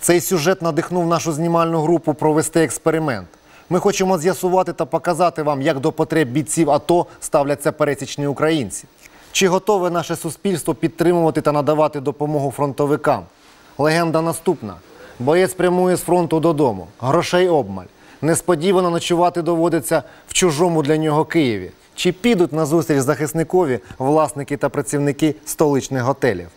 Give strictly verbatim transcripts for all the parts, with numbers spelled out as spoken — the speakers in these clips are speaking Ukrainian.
Цей сюжет надихнув нашу знімальну групу провести експеримент. Ми хочемо з'ясувати та показати вам, як до потреб бійців АТО ставляться пересічні українці. Чи готове наше суспільство підтримувати та надавати допомогу фронтовикам? Легенда наступна. Боєць прямує з фронту додому. Грошей обмаль. Несподівано ночувати доводиться в чужому для нього Києві. Чи підуть на зустріч захисникові власники та працівники столичних готелів?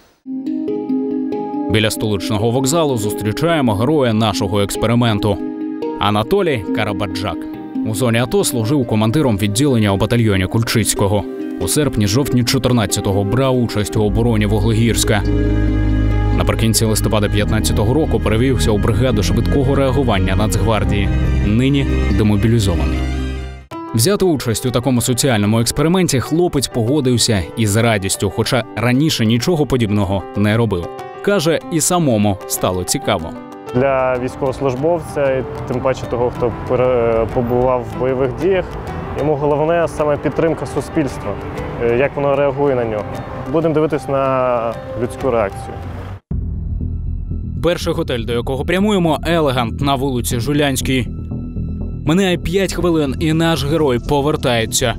Біля столичного вокзалу зустрічаємо героя нашого експерименту. Анатолій Карабаджак. У зоні АТО служив командиром відділення у батальйоні Кульчицького. У серпні-жовтні чотирнадцятого брав участь у обороні Вуглегірська. Наприкінці листопада п'ятнадцятого року перевівся у бригаду швидкого реагування Нацгвардії. Нині демобілізований. Взяти участь у такому соціальному експерименті хлопець погодився із радістю, хоча раніше нічого подібного не робив. Каже, і самому стало цікаво. Для військовослужбовця, і тим паче того, хто побував в бойових діях, йому головне саме підтримка суспільства, як воно реагує на нього. Будемо дивитись на людську реакцію. Перший готель, до якого прямуємо – «Елегант» на вулиці Жулянській. Минає п'ять хвилин, і наш герой повертається.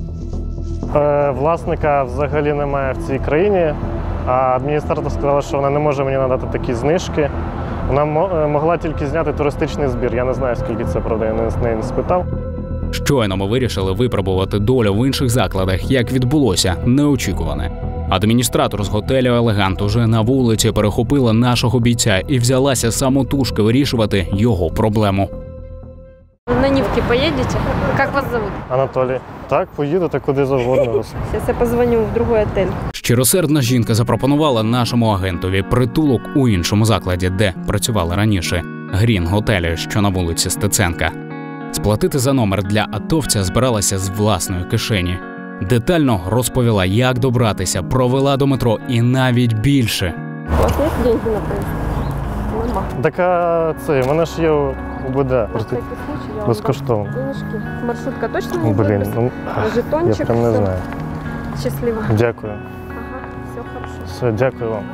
Власника взагалі немає в цій країні, а адміністратор сказала, що вона не може мені надати такі знижки. Вона могла тільки зняти туристичний збір. Я не знаю, скільки це, правда, я з неї не спитав. Щойно ми вирішили випробувати долю в інших закладах, як відбулося неочікуване. Адміністратор з готелю «Елегант» уже на вулиці перехопила нашого бійця і взялася самотужки вирішувати його проблему. На Нивке поедете? Как вас зовут? Анатолій. Так, поїду, так куди завгодно. Сейчас я позвоню в другой отель. Щиросердна жінка запропонувала нашому агентові притулок у іншому закладі, де працювала раніше – «Грін Готелі», що на вулиці Стеценка. Сплатити за номер для атовця збиралася з власної кишені. Детально розповіла, як добратися, провела до метро і навіть більше. У вас є деньги на проїзд? Нема. Так, а це, в мене ж є УБД. Безкоштовно. Денежки. Маршрутка точно не Блін, буде? ну, Жетончик. я прям не знаю. Щасливо. Дякую. Ага, все хорошо. Все, дякую вам.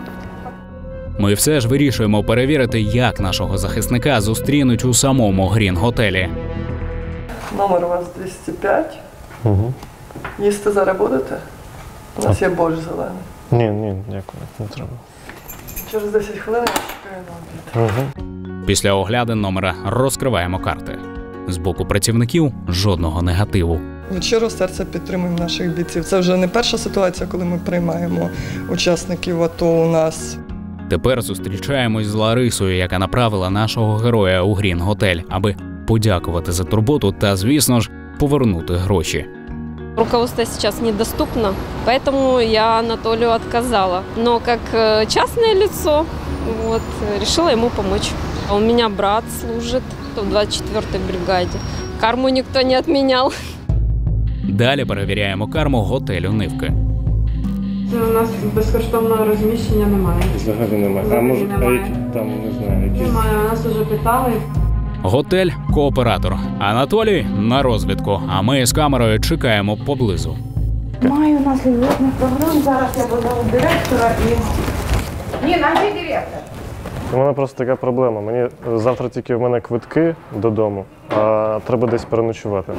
Ми все ж вирішуємо перевірити, як нашого захисника зустрінуть у самому «Грін Готелі». Номер у вас двісті п'ять. Угу. Їсти зараз будете? У нас є борщ зелений. Ні, ні, дякую, не треба. Через десять хвилин я чекаю на обід. Угу. Після оглядин номера розкриваємо карти. З боку працівників жодного негативу. Від щирого серця підтримуємо наших бійців. Це вже не перша ситуація, коли ми приймаємо учасників АТО у нас. Тепер зустрічаємось з Ларисою, яка направила нашого героя у «Грін Готель», аби подякувати за турботу та, звісно ж, повернути гроші. Руководство сейчас недоступно, поэтому я Анатолию отказала. Но как частное лицо вот, решила ему помочь. У меня брат служит в двадцять четвёртой бригаде. Карму никто не отменял. Далі перевіряємо карму готелю «Нивки». У нас безкоштовного розміщення немає. Взагалі немає. Взагалі а може, немає. які там, не знаю, які. Немає, нас вже питали. Готель «Кооператор». Анатолій на розвідку, а ми з камерою чекаємо поблизу. Немає у нас льготних програм. Зараз я позову директора і... Ні, нам є директор. У мене просто така проблема. Мені завтра тільки в мене квитки додому, а треба десь переночувати.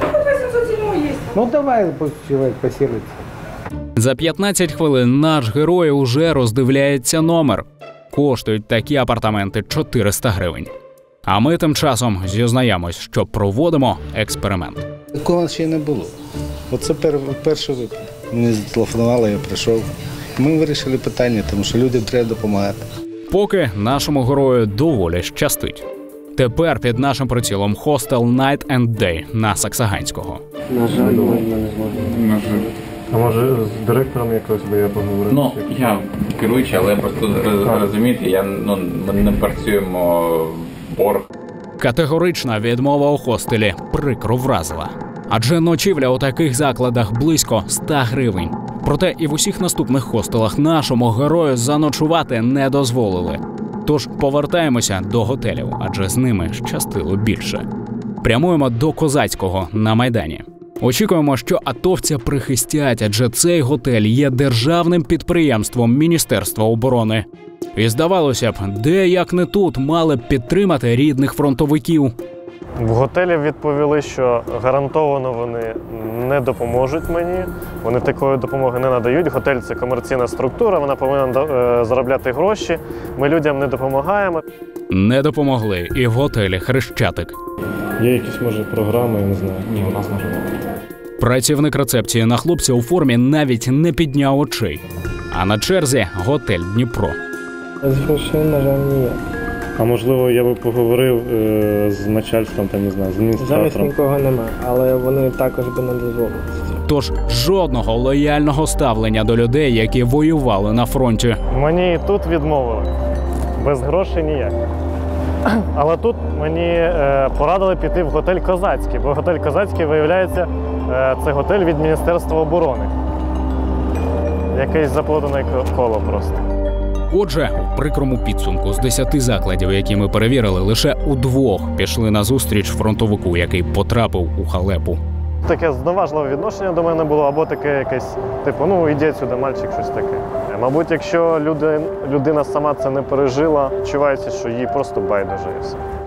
Ну давай пусть чоловік поселиться. За п'ятнадцять хвилин наш герой уже роздивляється номер. Коштують такі апартаменти чотириста гривень. А ми тим часом зізнаємось, що проводимо експеримент. Такого ще не було. Оце пер, перший випадок. Мені зателефонували, я прийшов. Ми вирішили питання, тому що людям треба допомагати. Поки нашому герою доволі щастить. Тепер під нашим прицілом хостел Night and Day на Саксаганського. На жаль, я не зможу. На жаль. А може з директором якось би я поговорив? Ну, я керуючий, але просто розумієте, я, ну, ми не працюємо в борг. Категорична відмова у хостелі прикро вразила. Адже ночівля у таких закладах близько ста гривень. Проте і в усіх наступних хостелах нашому герою заночувати не дозволили. Тож повертаємося до готелів, адже з ними щастило більше. Прямуємо до Козацького на Майдані. Очікуємо, що атовця прихистять, адже цей готель є державним підприємством Міністерства оборони. І здавалося б, де як не тут мали б підтримати рідних фронтовиків. В готелі відповіли, що гарантовано вони не допоможуть мені, вони такої допомоги не надають. Готель – це комерційна структура, вона повинна е, заробляти гроші, ми людям не допомагаємо. Не допомогли і в готелі «Хрещатик». Є якісь, може, програми, я не знаю. Ні, у нас може бути. Працівник рецепції на хлопця у формі навіть не підняв очей. А на черзі готель «Дніпро». З грошей, на жаль, ні. А можливо, я би поговорив е, з начальством, там, не знаю, з адміністратором. Зараз нікого немає, але вони також би не дозволили. Тож жодного лояльного ставлення до людей, які воювали на фронті. Мені і тут відмовили. Без грошей ніяк. Але тут мені е, порадили піти в готель «Козацький», бо готель «Козацький», виявляється, е, це готель від Міністерства оборони. Якесь заплутане коло просто. Отже, у прикрому підсумку з десяти закладів, які ми перевірили, лише удвох пішли на зустріч фронтовику, який потрапив у халепу. Таке зневажливе відношення до мене було, або таке якесь, типу, ну, іди сюди, мальчик, щось таке. Мабуть, якщо люди, людина сама це не пережила, відчувається, що їй просто байдуже і все.